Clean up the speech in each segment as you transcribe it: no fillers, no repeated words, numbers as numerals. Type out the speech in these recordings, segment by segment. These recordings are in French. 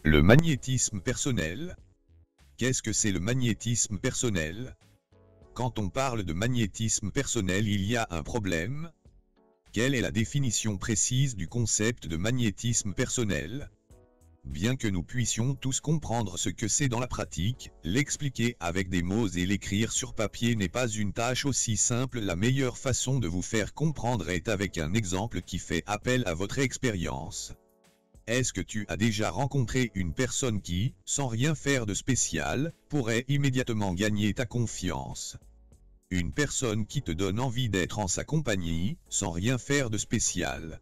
Le magnétisme personnel. Qu'est-ce que c'est le magnétisme personnel? Quand on parle de magnétisme personnel, il y a un problème. Quelle est la définition précise du concept de magnétisme personnel? Bien que nous puissions tous comprendre ce que c'est dans la pratique, l'expliquer avec des mots et l'écrire sur papier n'est pas une tâche aussi simple. La meilleure façon de vous faire comprendre est avec un exemple qui fait appel à votre expérience. Est-ce que tu as déjà rencontré une personne qui, sans rien faire de spécial, pourrait immédiatement gagner ta confiance? Une personne qui te donne envie d'être en sa compagnie, sans rien faire de spécial.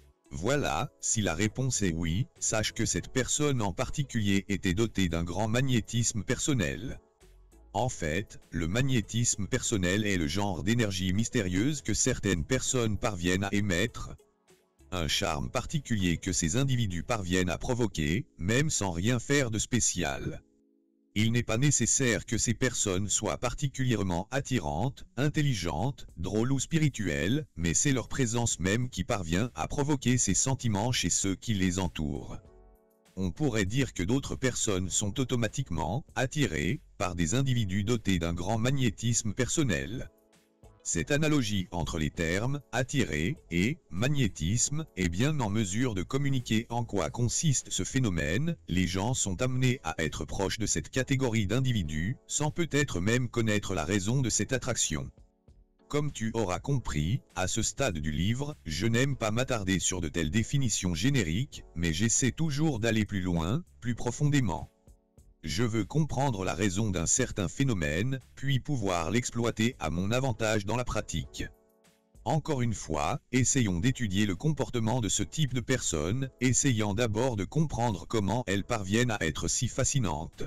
Voilà, si la réponse est oui, sache que cette personne en particulier était dotée d'un grand magnétisme personnel. En fait, le magnétisme personnel est le genre d'énergie mystérieuse que certaines personnes parviennent à émettre. Un charme particulier que ces individus parviennent à provoquer, même sans rien faire de spécial. Il n'est pas nécessaire que ces personnes soient particulièrement attirantes, intelligentes, drôles ou spirituelles, mais c'est leur présence même qui parvient à provoquer ces sentiments chez ceux qui les entourent. On pourrait dire que d'autres personnes sont automatiquement attirées par des individus dotés d'un grand magnétisme personnel. Cette analogie entre les termes « attirer » et « magnétisme » est bien en mesure de communiquer en quoi consiste ce phénomène. Les gens sont amenés à être proches de cette catégorie d'individus, sans peut-être même connaître la raison de cette attraction. Comme tu auras compris, à ce stade du livre, je n'aime pas m'attarder sur de telles définitions génériques, mais j'essaie toujours d'aller plus loin, plus profondément. Je veux comprendre la raison d'un certain phénomène, puis pouvoir l'exploiter à mon avantage dans la pratique. Encore une fois, essayons d'étudier le comportement de ce type de personnes, essayant d'abord de comprendre comment elles parviennent à être si fascinantes.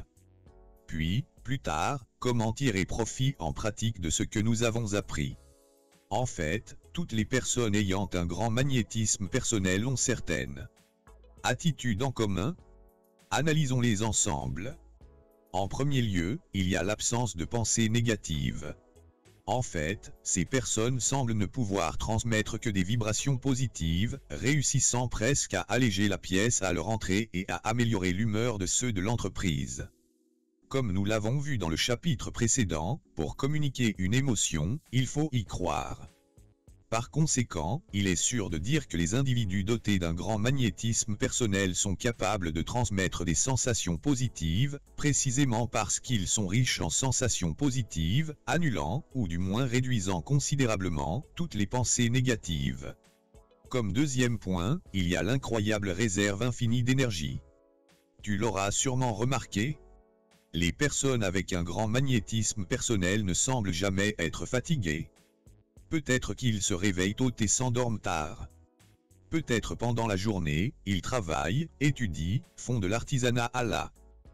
Puis, plus tard, comment tirer profit en pratique de ce que nous avons appris. En fait, toutes les personnes ayant un grand magnétisme personnel ont certaines attitudes en commun. Analysons-les ensemble. En premier lieu, il y a l'absence de pensée négative. En fait, ces personnes semblent ne pouvoir transmettre que des vibrations positives, réussissant presque à alléger la pièce à leur entrée et à améliorer l'humeur de ceux de l'entreprise. Comme nous l'avons vu dans le chapitre précédent, pour communiquer une émotion, il faut y croire. Par conséquent, il est sûr de dire que les individus dotés d'un grand magnétisme personnel sont capables de transmettre des sensations positives, précisément parce qu'ils sont riches en sensations positives, annulant, ou du moins réduisant considérablement, toutes les pensées négatives. Comme deuxième point, il y a l'incroyable réserve infinie d'énergie. Tu l'auras sûrement remarqué. Les personnes avec un grand magnétisme personnel ne semblent jamais être fatiguées. Peut-être qu'ils se réveillent tôt et s'endorment tard. Peut-être pendant la journée, ils travaillent, étudient, font de l'artisanat à la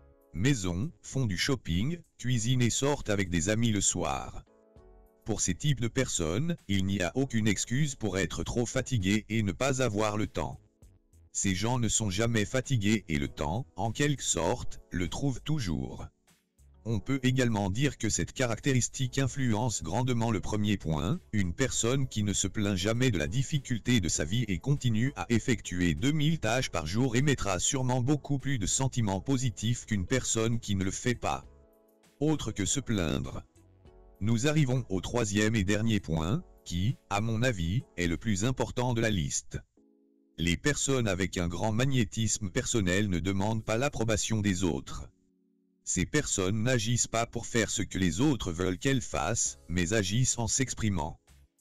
maison, font du shopping, cuisinent et sortent avec des amis le soir. Pour ces types de personnes, il n'y a aucune excuse pour être trop fatigué et ne pas avoir le temps. Ces gens ne sont jamais fatigués et le temps, en quelque sorte, le trouvent toujours. On peut également dire que cette caractéristique influence grandement le premier point, une personne qui ne se plaint jamais de la difficulté de sa vie et continue à effectuer 2000 tâches par jour émettra sûrement beaucoup plus de sentiments positifs qu'une personne qui ne le fait pas. Autre que se plaindre. Nous arrivons au troisième et dernier point, qui, à mon avis, est le plus important de la liste. Les personnes avec un grand magnétisme personnel ne demandent pas l'approbation des autres. Ces personnes n'agissent pas pour faire ce que les autres veulent qu'elles fassent, mais agissent en s'exprimant.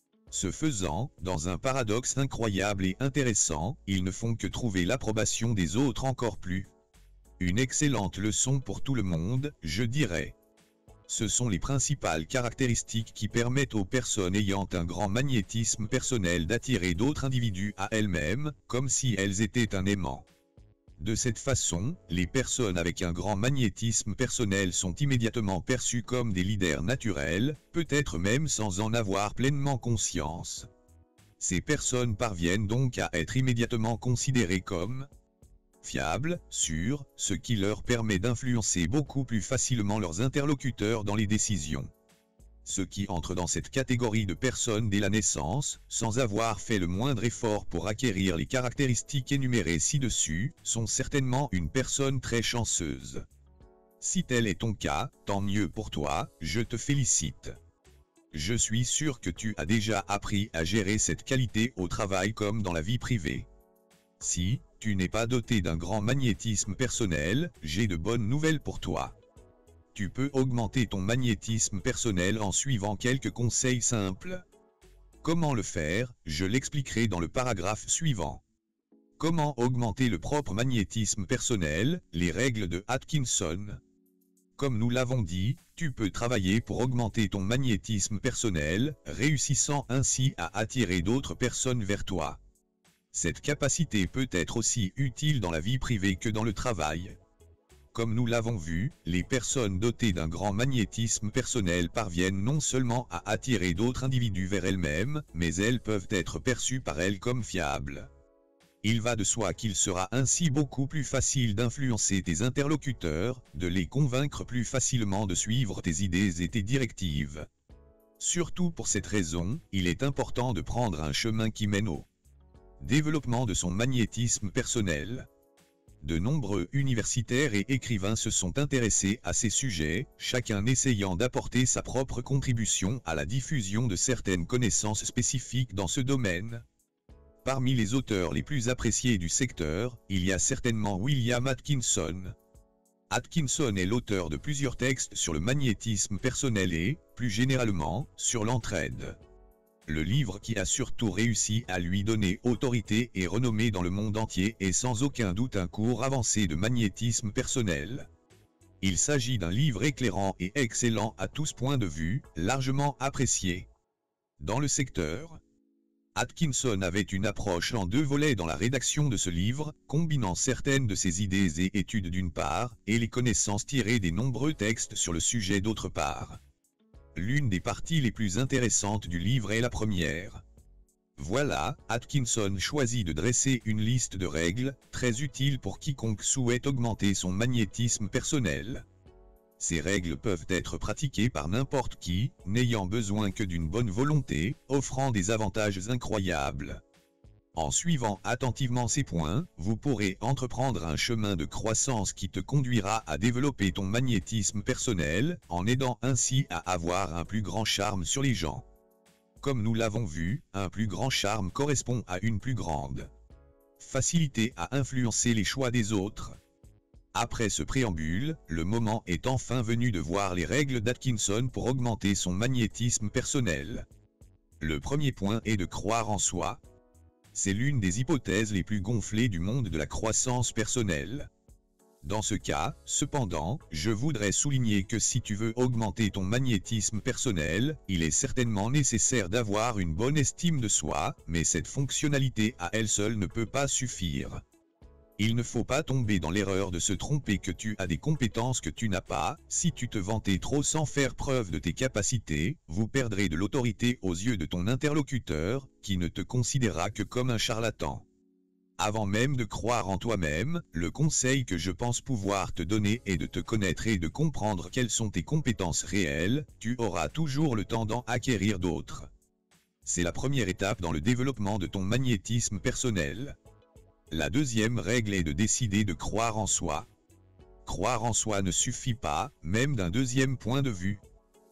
Ce faisant, dans un paradoxe incroyable et intéressant, ils ne font que trouver l'approbation des autres encore plus. Une excellente leçon pour tout le monde, je dirais. Ce sont les principales caractéristiques qui permettent aux personnes ayant un grand magnétisme personnel d'attirer d'autres individus à elles-mêmes, comme si elles étaient un aimant. De cette façon, les personnes avec un grand magnétisme personnel sont immédiatement perçues comme des leaders naturels, peut-être même sans en avoir pleinement conscience. Ces personnes parviennent donc à être immédiatement considérées comme fiables, sûres, ce qui leur permet d'influencer beaucoup plus facilement leurs interlocuteurs dans les décisions. Ceux qui entrent dans cette catégorie de personnes dès la naissance, sans avoir fait le moindre effort pour acquérir les caractéristiques énumérées ci-dessus, sont certainement une personne très chanceuse. Si tel est ton cas, tant mieux pour toi, je te félicite. Je suis sûr que tu as déjà appris à gérer cette qualité au travail comme dans la vie privée. Si tu n'es pas doté d'un grand magnétisme personnel, j'ai de bonnes nouvelles pour toi. Tu peux augmenter ton magnétisme personnel en suivant quelques conseils simples. Comment le faire, je l'expliquerai dans le paragraphe suivant. Comment augmenter le propre magnétisme personnel, les règles de Atkinson. Comme nous l'avons dit, tu peux travailler pour augmenter ton magnétisme personnel, réussissant ainsi à attirer d'autres personnes vers toi. Cette capacité peut être aussi utile dans la vie privée que dans le travail. Comme nous l'avons vu, les personnes dotées d'un grand magnétisme personnel parviennent non seulement à attirer d'autres individus vers elles-mêmes, mais elles peuvent être perçues par elles comme fiables. Il va de soi qu'il sera ainsi beaucoup plus facile d'influencer tes interlocuteurs, de les convaincre plus facilement de suivre tes idées et tes directives. Surtout pour cette raison, il est important de prendre un chemin qui mène au développement de son magnétisme personnel. De nombreux universitaires et écrivains se sont intéressés à ces sujets, chacun essayant d'apporter sa propre contribution à la diffusion de certaines connaissances spécifiques dans ce domaine. Parmi les auteurs les plus appréciés du secteur, il y a certainement William Atkinson. Atkinson est l'auteur de plusieurs textes sur le magnétisme personnel et, plus généralement, sur l'entraide. Le livre qui a surtout réussi à lui donner autorité et renommée dans le monde entier est sans aucun doute un cours avancé de magnétisme personnel. Il s'agit d'un livre éclairant et excellent à tous points de vue, largement apprécié. Dans le secteur, Atkinson avait une approche en deux volets dans la rédaction de ce livre, combinant certaines de ses idées et études d'une part, et les connaissances tirées des nombreux textes sur le sujet d'autre part. L'une des parties les plus intéressantes du livre est la première. Voilà, Atkinson choisit de dresser une liste de règles, très utiles pour quiconque souhaite augmenter son magnétisme personnel. Ces règles peuvent être pratiquées par n'importe qui, n'ayant besoin que d'une bonne volonté, offrant des avantages incroyables. En suivant attentivement ces points, vous pourrez entreprendre un chemin de croissance qui te conduira à développer ton magnétisme personnel, en aidant ainsi à avoir un plus grand charme sur les gens. Comme nous l'avons vu, un plus grand charme correspond à une plus grande facilité à influencer les choix des autres. Après ce préambule, le moment est enfin venu de voir les règles d'Atkinson pour augmenter son magnétisme personnel. Le premier point est de croire en soi. C'est l'une des hypothèses les plus gonflées du monde de la croissance personnelle. Dans ce cas, cependant, je voudrais souligner que si tu veux augmenter ton magnétisme personnel, il est certainement nécessaire d'avoir une bonne estime de soi, mais cette fonctionnalité à elle seule ne peut pas suffire. Il ne faut pas tomber dans l'erreur de se tromper que tu as des compétences que tu n'as pas. Si tu te vantais trop sans faire preuve de tes capacités, vous perdrez de l'autorité aux yeux de ton interlocuteur, qui ne te considérera que comme un charlatan. Avant même de croire en toi-même, le conseil que je pense pouvoir te donner est de te connaître et de comprendre quelles sont tes compétences réelles. Tu auras toujours le temps d'en acquérir d'autres. C'est la première étape dans le développement de ton magnétisme personnel. La deuxième règle est de décider de croire en soi. Croire en soi ne suffit pas, même d'un deuxième point de vue.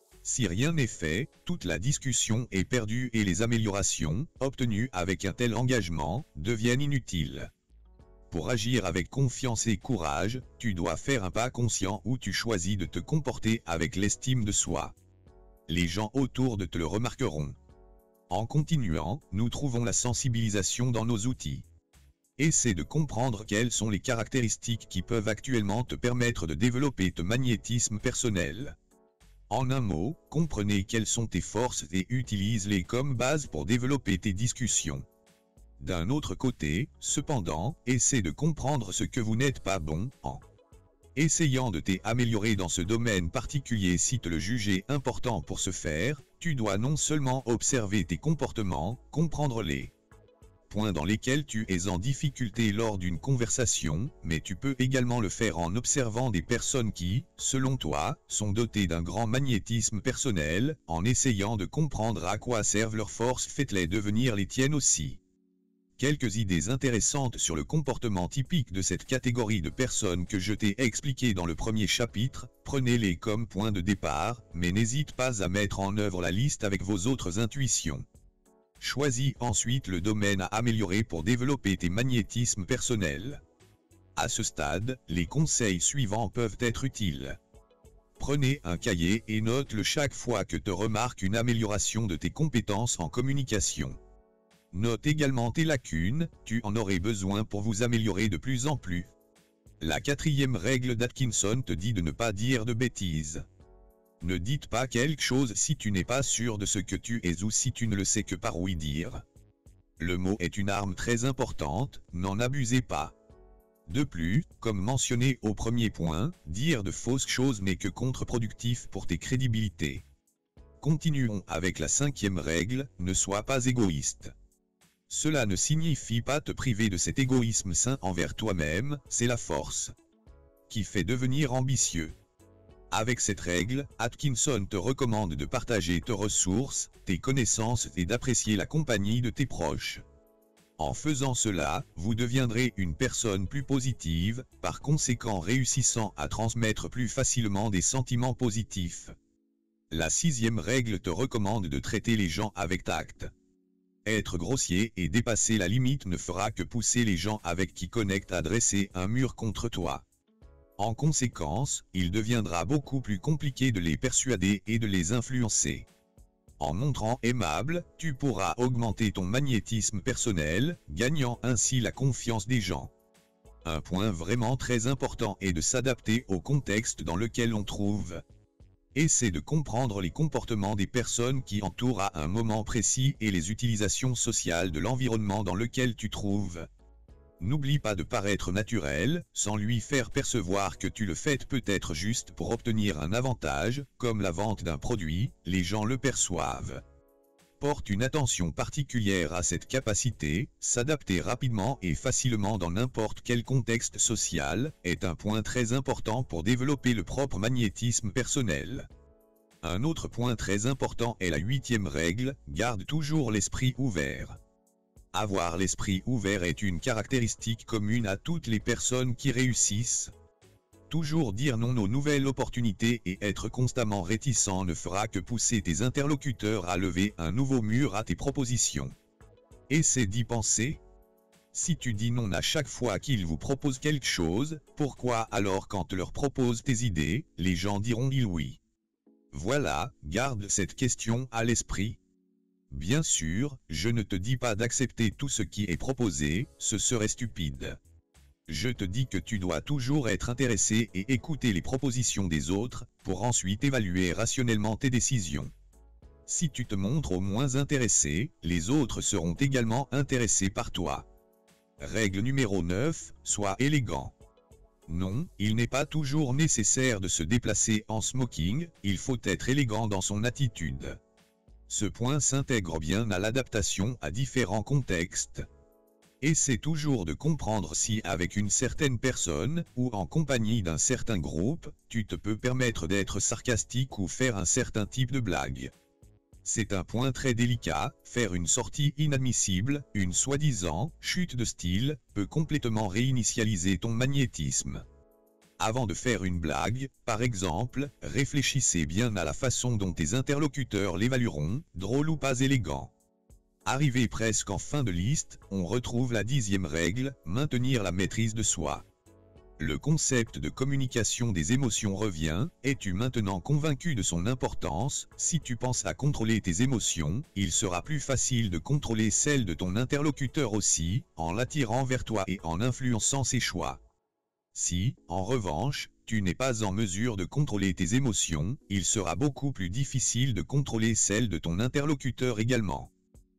Si rien n'est fait, toute la discussion est perdue et les améliorations, obtenues avec un tel engagement, deviennent inutiles. Pour agir avec confiance et courage, tu dois faire un pas conscient où tu choisis de te comporter avec l'estime de soi. Les gens autour de te le remarqueront. En continuant, nous trouvons la sensibilisation dans nos outils. Essaie de comprendre quelles sont les caractéristiques qui peuvent actuellement te permettre de développer ton magnétisme personnel. En un mot, comprenez quelles sont tes forces et utilise-les comme base pour développer tes discussions. D'un autre côté, cependant, essaie de comprendre ce que vous n'êtes pas bon en essayant de t'améliorer dans ce domaine particulier. Si te le jugez important pour ce faire, tu dois non seulement observer tes comportements, comprendre-les points dans lesquels tu es en difficulté lors d'une conversation, mais tu peux également le faire en observant des personnes qui, selon toi, sont dotées d'un grand magnétisme personnel, en essayant de comprendre à quoi servent leurs forces, faites-les devenir les tiennes aussi. Quelques idées intéressantes sur le comportement typique de cette catégorie de personnes que je t'ai expliqué dans le premier chapitre, prenez-les comme point de départ, mais n'hésite pas à mettre en œuvre la liste avec vos autres intuitions. Choisis ensuite le domaine à améliorer pour développer tes magnétismes personnels. À ce stade, les conseils suivants peuvent être utiles. Prenez un cahier et note-le chaque fois que tu remarques une amélioration de tes compétences en communication. Note également tes lacunes, tu en aurais besoin pour vous améliorer de plus en plus. La 4e règle d'Atkinson te dit de ne pas dire de bêtises. Ne dites pas quelque chose si tu n'es pas sûr de ce que tu es ou si tu ne le sais que par oui dire. Le mot est une arme très importante, n'en abusez pas. De plus, comme mentionné au premier point, dire de fausses choses n'est que contre-productif pour tes crédibilités. Continuons avec la 5e règle, ne sois pas égoïste. Cela ne signifie pas te priver de cet égoïsme sain envers toi-même, c'est la force qui fait devenir ambitieux. Avec cette règle, Atkinson te recommande de partager tes ressources, tes connaissances et d'apprécier la compagnie de tes proches. En faisant cela, vous deviendrez une personne plus positive, par conséquent réussissant à transmettre plus facilement des sentiments positifs. La 6e règle te recommande de traiter les gens avec tact. Être grossier et dépasser la limite ne fera que pousser les gens avec qui connectent à dresser un mur contre toi. En conséquence, il deviendra beaucoup plus compliqué de les persuader et de les influencer. En montrant aimable, tu pourras augmenter ton magnétisme personnel, gagnant ainsi la confiance des gens. Un point vraiment très important est de s'adapter au contexte dans lequel on trouve. Essaie de comprendre les comportements des personnes qui entourent à un moment précis et les utilisations sociales de l'environnement dans lequel tu trouves. N'oublie pas de paraître naturel, sans lui faire percevoir que tu le fais peut-être juste pour obtenir un avantage, comme la vente d'un produit, les gens le perçoivent. Porte une attention particulière à cette capacité, s'adapter rapidement et facilement dans n'importe quel contexte social, est un point très important pour développer le propre magnétisme personnel. Un autre point très important est la 8e règle, garde toujours l'esprit ouvert. Avoir l'esprit ouvert est une caractéristique commune à toutes les personnes qui réussissent. Toujours dire non aux nouvelles opportunités et être constamment réticent ne fera que pousser tes interlocuteurs à lever un nouveau mur à tes propositions. Essaie d'y penser. Si tu dis non à chaque fois qu'ils vous proposent quelque chose, pourquoi alors quand tu leur proposes tes idées, les gens diront-ils oui? Voilà, garde cette question à l'esprit. Bien sûr, je ne te dis pas d'accepter tout ce qui est proposé, ce serait stupide. Je te dis que tu dois toujours être intéressé et écouter les propositions des autres, pour ensuite évaluer rationnellement tes décisions. Si tu te montres au moins intéressé, les autres seront également intéressés par toi. Règle numéro 9, sois élégant. Non, il n'est pas toujours nécessaire de se déplacer en smoking, il faut être élégant dans son attitude. Ce point s'intègre bien à l'adaptation à différents contextes. Essaie toujours de comprendre si avec une certaine personne, ou en compagnie d'un certain groupe, tu te peux permettre d'être sarcastique ou faire un certain type de blague. C'est un point très délicat, faire une sortie inadmissible, une soi-disant chute de style, peut complètement réinitialiser ton magnétisme. Avant de faire une blague, par exemple, réfléchissez bien à la façon dont tes interlocuteurs l'évalueront, drôle ou pas élégant. Arrivé presque en fin de liste, on retrouve la 10e règle, maintenir la maîtrise de soi. Le concept de communication des émotions revient, es-tu maintenant convaincu de son importance? Si tu penses à contrôler tes émotions, il sera plus facile de contrôler celles de ton interlocuteur aussi, en l'attirant vers toi et en influençant ses choix. Si, en revanche, tu n'es pas en mesure de contrôler tes émotions, il sera beaucoup plus difficile de contrôler celles de ton interlocuteur également.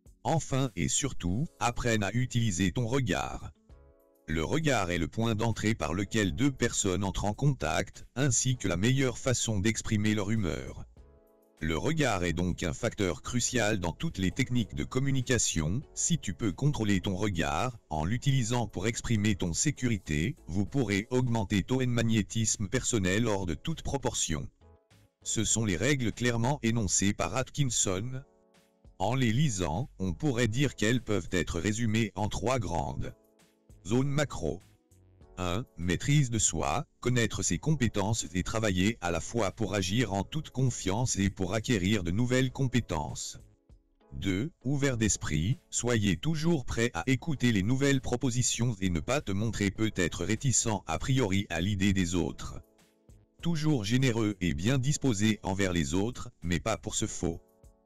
Enfin et surtout, apprenne à utiliser ton regard. Le regard est le point d'entrée par lequel deux personnes entrent en contact, ainsi que la meilleure façon d'exprimer leur humeur. Le regard est donc un facteur crucial dans toutes les techniques de communication. Si tu peux contrôler ton regard, en l'utilisant pour exprimer ton sécurité, vous pourrez augmenter ton magnétisme personnel hors de toute proportion. Ce sont les règles clairement énoncées par Atkinson. En les lisant, on pourrait dire qu'elles peuvent être résumées en 3 grandes zones macro. 1. Maîtrise de soi, connaître ses compétences et travailler à la fois pour agir en toute confiance et pour acquérir de nouvelles compétences. 2. Ouvert d'esprit, soyez toujours prêt à écouter les nouvelles propositions et ne pas te montrer peut-être réticent a priori à l'idée des autres. Toujours généreux et bien disposé envers les autres, mais pas pour ce faux.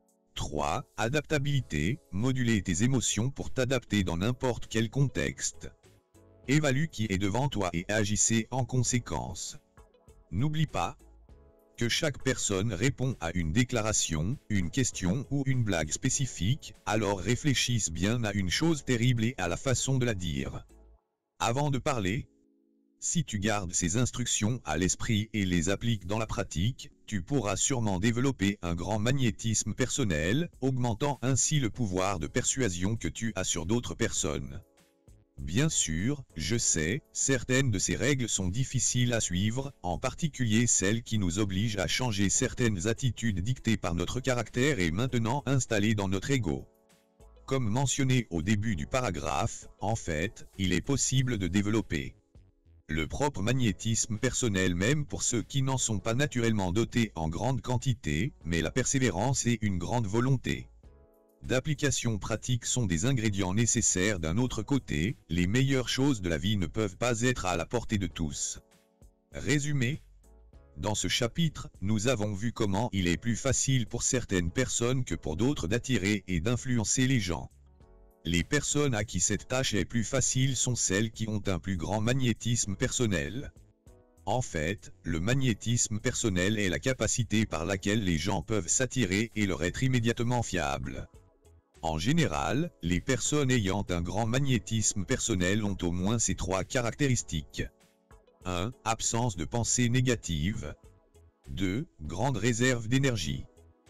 3. Adaptabilité, moduler tes émotions pour t'adapter dans n'importe quel contexte. Évalue qui est devant toi et agissez en conséquence. N'oublie pas que chaque personne répond à une déclaration, une question ou une blague spécifique, alors réfléchisse bien à une chose terrible et à la façon de la dire. Avant de parler, si tu gardes ces instructions à l'esprit et les appliques dans la pratique, tu pourras sûrement développer un grand magnétisme personnel, augmentant ainsi le pouvoir de persuasion que tu as sur d'autres personnes. Bien sûr, je sais, certaines de ces règles sont difficiles à suivre, en particulier celles qui nous obligent à changer certaines attitudes dictées par notre caractère et maintenant installées dans notre ego. Comme mentionné au début du paragraphe, en fait, il est possible de développer le propre magnétisme personnel même pour ceux qui n'en sont pas naturellement dotés en grande quantité, mais la persévérance et une grande volonté d'application pratique sont des ingrédients nécessaires. D'un autre côté, les meilleures choses de la vie ne peuvent pas être à la portée de tous. Résumé. Dans ce chapitre, nous avons vu comment il est plus facile pour certaines personnes que pour d'autres d'attirer et d'influencer les gens. Les personnes à qui cette tâche est plus facile sont celles qui ont un plus grand magnétisme personnel. En fait, le magnétisme personnel est la capacité par laquelle les gens peuvent s'attirer et leur être immédiatement fiables. En général, les personnes ayant un grand magnétisme personnel ont au moins ces 3 caractéristiques. 1. Absence de pensée négative. 2. Grande réserve d'énergie.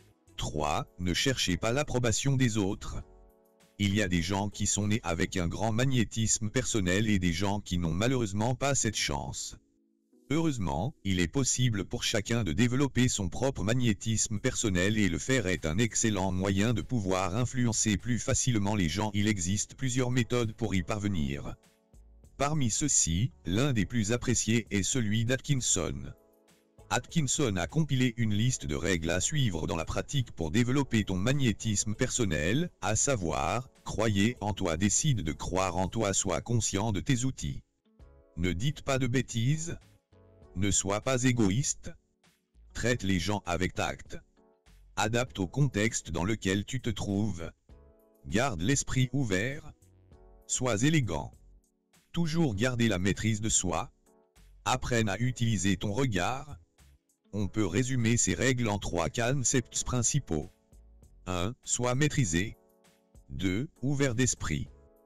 3. Ne cherchez pas l'approbation des autres. Il y a des gens qui sont nés avec un grand magnétisme personnel et des gens qui n'ont malheureusement pas cette chance. Heureusement, il est possible pour chacun de développer son propre magnétisme personnel et le faire est un excellent moyen de pouvoir influencer plus facilement les gens. Il existe plusieurs méthodes pour y parvenir. Parmi ceux-ci, l'un des plus appréciés est celui d'Atkinson. Atkinson a compilé une liste de règles à suivre dans la pratique pour développer ton magnétisme personnel, à savoir, croyez en toi, décide de croire en toi, sois conscient de tes outils. Ne dites pas de bêtises. Ne sois pas égoïste. Traite les gens avec tact. Adapte au contexte dans lequel tu te trouves. Garde l'esprit ouvert. Sois élégant. Toujours garder la maîtrise de soi. Apprenne à utiliser ton regard. On peut résumer ces règles en 3 concepts principaux. 1. Sois maîtrisé. 2. Ouvert d'esprit.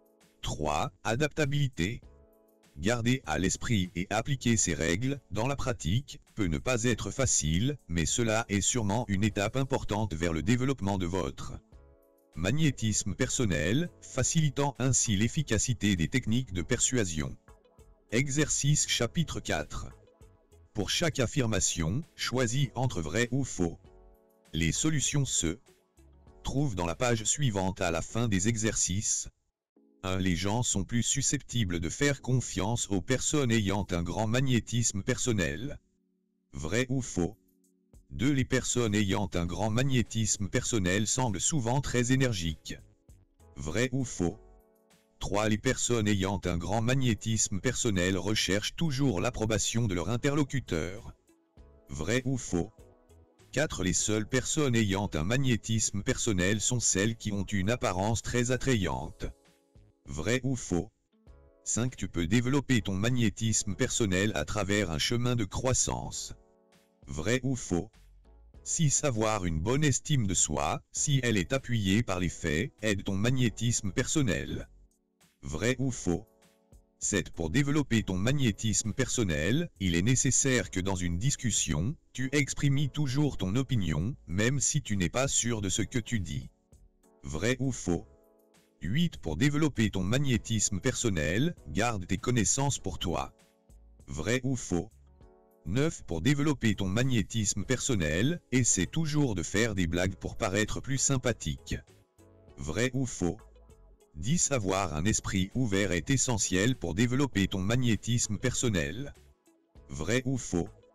3. Adaptabilité. Garder à l'esprit et appliquer ces règles, dans la pratique, peut ne pas être facile, mais cela est sûrement une étape importante vers le développement de votre magnétisme personnel, facilitant ainsi l'efficacité des techniques de persuasion. Exercice chapitre 4. Pour chaque affirmation, choisis entre vrai ou faux. Les solutions se trouvent dans la page suivante à la fin des exercices. 1. Les gens sont plus susceptibles de faire confiance aux personnes ayant un grand magnétisme personnel. Vrai ou faux? 2. Les personnes ayant un grand magnétisme personnel semblent souvent très énergiques. Vrai ou faux? 3. Les personnes ayant un grand magnétisme personnel recherchent toujours l'approbation de leur interlocuteur. Vrai ou faux? 4. Les seules personnes ayant un magnétisme personnel sont celles qui ont une apparence très attrayante. Vrai ou faux? 5. Tu peux développer ton magnétisme personnel à travers un chemin de croissance. Vrai ou faux? 6. Avoir une bonne estime de soi, si elle est appuyée par les faits, aide ton magnétisme personnel. Vrai ou faux? 7. Pour développer ton magnétisme personnel, il est nécessaire que dans une discussion, tu exprimes toujours ton opinion, même si tu n'es pas sûr de ce que tu dis. Vrai ou faux? 8. Pour développer ton magnétisme personnel, garde tes connaissances pour toi. Vrai ou faux? 9. Pour développer ton magnétisme personnel, essaie toujours de faire des blagues pour paraître plus sympathique. Vrai ou faux? 10. Avoir un esprit ouvert est essentiel pour développer ton magnétisme personnel. Vrai ou faux?